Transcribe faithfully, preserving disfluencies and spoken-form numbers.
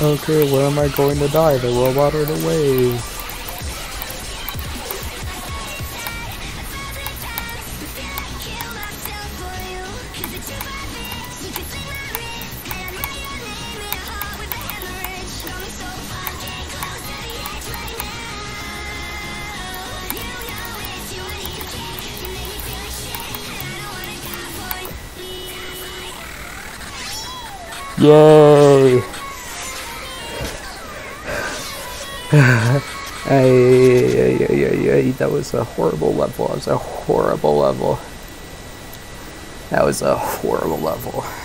Okay, where am I going to die? The robot or the wave? Yay! ay, ay, ay, ay, ay, that was a horrible level. That was a horrible level. That was a horrible level.